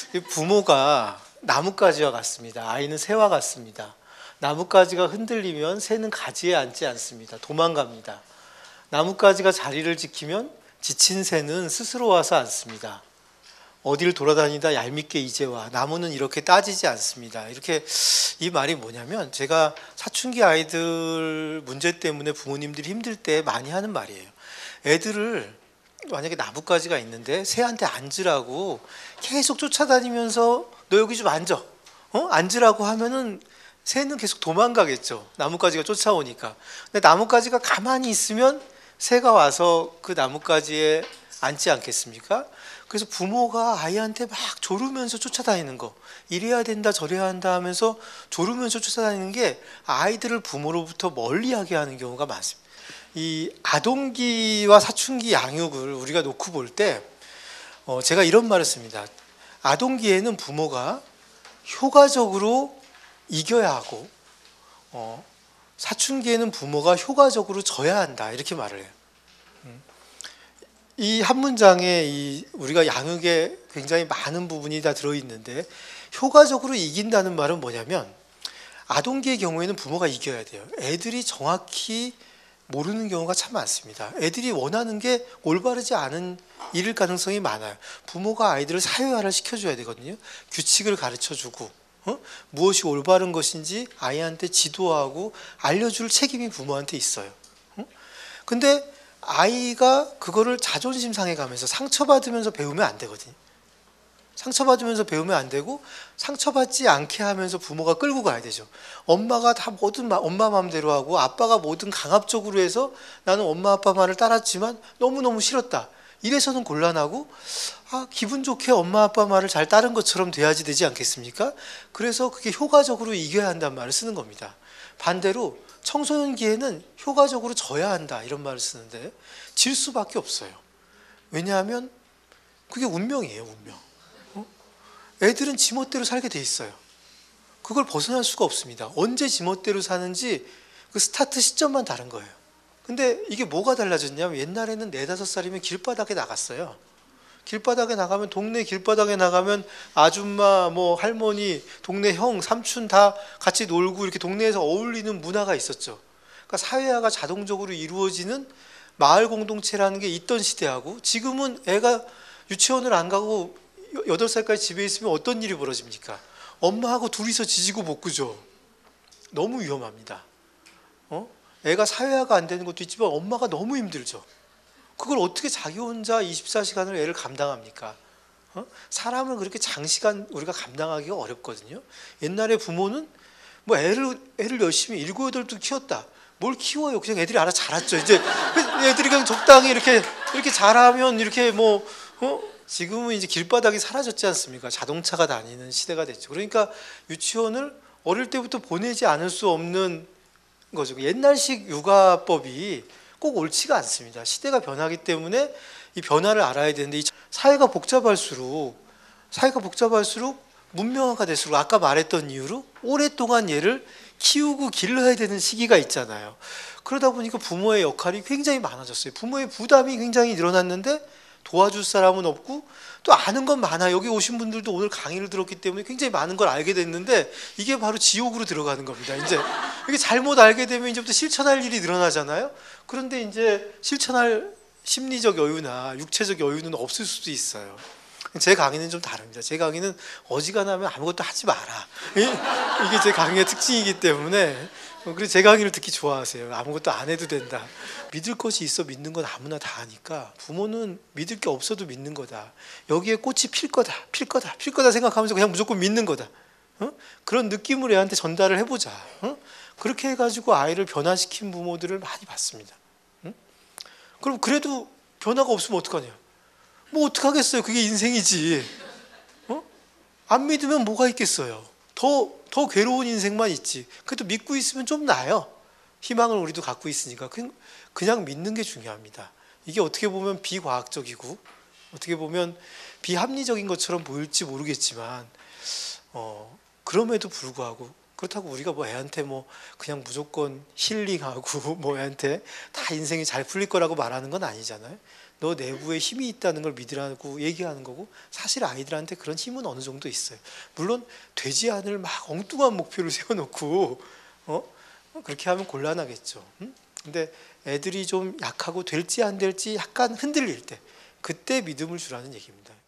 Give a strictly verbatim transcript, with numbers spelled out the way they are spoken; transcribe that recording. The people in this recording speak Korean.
부모가 나뭇가지와 같습니다. 아이는 새와 같습니다. 나뭇가지가 흔들리면 새는 가지에 앉지 않습니다. 도망갑니다. 나뭇가지가 자리를 지키면 지친 새는 스스로 와서 앉습니다. 어디를 돌아다니다 얄밉게 이제 와. 나무는 이렇게 따지지 않습니다. 이렇게 이 말이 뭐냐면 제가 사춘기 아이들 문제 때문에 부모님들이 힘들 때 많이 하는 말이에요. 애들을 만약에 나뭇가지가 있는데 새한테 앉으라고 계속 쫓아다니면서 너 여기 좀 앉아. 어? 앉으라고 하면은 새는 계속 도망가겠죠. 나뭇가지가 쫓아오니까. 근데 나뭇가지가 가만히 있으면 새가 와서 그 나뭇가지에 앉지 않겠습니까? 그래서 부모가 아이한테 막 조르면서 쫓아다니는 거, 이래야 된다 저래야 한다 하면서 조르면서 쫓아다니는 게 아이들을 부모로부터 멀리하게 하는 경우가 많습니다. 이 아동기와 사춘기 양육을 우리가 놓고 볼 때 어 제가 이런 말을 씁니다. 아동기에는 부모가 효과적으로 이겨야 하고 어 사춘기에는 부모가 효과적으로 져야 한다, 이렇게 말을 해요. 이 한 문장에 이 우리가 양육에 굉장히 많은 부분이 다 들어있는데, 효과적으로 이긴다는 말은 뭐냐면 아동기의 경우에는 부모가 이겨야 돼요. 애들이 정확히 모르는 경우가 참 많습니다. 애들이 원하는 게 올바르지 않은 일일 가능성이 많아요. 부모가 아이들을 사회화를 시켜줘야 되거든요. 규칙을 가르쳐주고 어? 무엇이 올바른 것인지 아이한테 지도하고 알려줄 책임이 부모한테 있어요. 어? 근데 아이가 그거를 자존심 상해가면서 상처받으면서 배우면 안 되거든요. 상처받으면서 배우면 안 되고, 상처받지 않게 하면서 부모가 끌고 가야 되죠. 엄마가 다 뭐든 엄마 마음대로 하고 아빠가 뭐든 강압적으로 해서 나는 엄마 아빠 말을 따랐지만 너무너무 싫었다, 이래서는 곤란하고, 아, 기분 좋게 엄마 아빠 말을 잘 따른 것처럼 돼야지 되지 않겠습니까? 그래서 그게 효과적으로 이겨야 한다는 말을 쓰는 겁니다. 반대로 청소년기에는 효과적으로 져야 한다, 이런 말을 쓰는데 질 수밖에 없어요. 왜냐하면 그게 운명이에요, 운명. 어? 애들은 지멋대로 살게 돼 있어요. 그걸 벗어날 수가 없습니다. 언제 지멋대로 사는지 그 스타트 시점만 다른 거예요. 근데 이게 뭐가 달라졌냐면, 옛날에는 네다섯 살이면 길바닥에 나갔어요. 길바닥에 나가면, 동네 길바닥에 나가면 아줌마, 뭐 할머니, 동네 형, 삼촌 다 같이 놀고 이렇게 동네에서 어울리는 문화가 있었죠. 그러니까 사회화가 자동적으로 이루어지는 마을 공동체라는 게 있던 시대하고, 지금은 애가 유치원을 안 가고 여덟 살까지 집에 있으면 어떤 일이 벌어집니까? 엄마하고 둘이서 지지고 볶으죠. 너무 위험합니다. 어? 애가 사회화가 안 되는 것도 있지만 엄마가 너무 힘들죠. 그걸 어떻게 자기 혼자 이십사 시간을 애를 감당합니까? 어? 사람을 그렇게 장시간 우리가 감당하기가 어렵거든요. 옛날에 부모는 뭐 애를 애를 열심히 일곱 여덟도 키웠다. 뭘 키워요? 그냥 애들이 알아서 자랐죠. 이제 애들이 그냥 적당히 이렇게 이렇게 자라면 이렇게 뭐 어? 지금은 이제 길바닥이 사라졌지 않습니까? 자동차가 다니는 시대가 됐죠. 그러니까 유치원을 어릴 때부터 보내지 않을 수 없는 거죠. 옛날식 육아법이 꼭 옳지가 않습니다. 시대가 변하기 때문에 이 변화를 알아야 되는데, 이 사회가 복잡할수록 사회가 복잡할수록 문명화가 될수록 아까 말했던 이유로 오랫동안 얘를 키우고 길러야 되는 시기가 있잖아요. 그러다 보니까 부모의 역할이 굉장히 많아졌어요. 부모의 부담이 굉장히 늘어났는데 도와줄 사람은 없고, 또 아는 건 많아요. 여기 오신 분들도 오늘 강의를 들었기 때문에 굉장히 많은 걸 알게 됐는데, 이게 바로 지옥으로 들어가는 겁니다. 이제 이게 잘못 알게 되면 이제부터 실천할 일이 늘어나잖아요. 그런데 이제 실천할 심리적 여유나 육체적 여유는 없을 수도 있어요. 제 강의는 좀 다릅니다. 제 강의는 어지간하면 아무것도 하지 마라, 이게 제 강의의 특징이기 때문에, 그래서 제 강의를 듣기 좋아하세요. 아무것도 안 해도 된다. 믿을 것이 있어 믿는 건 아무나 다 하니까 부모는 믿을 게 없어도 믿는 거다. 여기에 꽃이 필 거다, 필 거다, 필 거다 생각하면서 그냥 무조건 믿는 거다. 어? 그런 느낌을 애한테 전달을 해보자. 어? 그렇게 해가지고 아이를 변화시킨 부모들을 많이 봤습니다. 어? 그럼 그래도 변화가 없으면 어떡하냐? 뭐 어떡하겠어요? 그게 인생이지. 어? 안 믿으면 뭐가 있겠어요? 더, 더 괴로운 인생만 있지. 그래도 믿고 있으면 좀 나아요. 희망을 우리도 갖고 있으니까 그냥 믿는 게 중요합니다. 이게 어떻게 보면 비과학적이고 어떻게 보면 비합리적인 것처럼 보일지 모르겠지만 어, 그럼에도 불구하고 그렇다고 우리가 뭐 애한테 뭐 그냥 무조건 힐링하고 뭐 애한테 다 인생이 잘 풀릴 거라고 말하는 건 아니잖아요. 너 내부에 힘이 있다는 걸 믿으라고 얘기하는 거고, 사실 아이들한테 그런 힘은 어느 정도 있어요. 물론 되지 않을 막 엉뚱한 목표를 세워놓고 어 그렇게 하면 곤란하겠죠. 음? 근데 애들이 좀 약하고 될지 안 될지 약간 흔들릴 때, 그때 믿음을 주라는 얘기입니다.